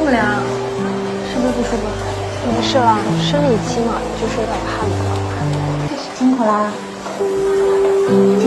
么凉，是不是不舒服？ 没事了，生理期嘛，就是有点怕冷。 辛苦啦。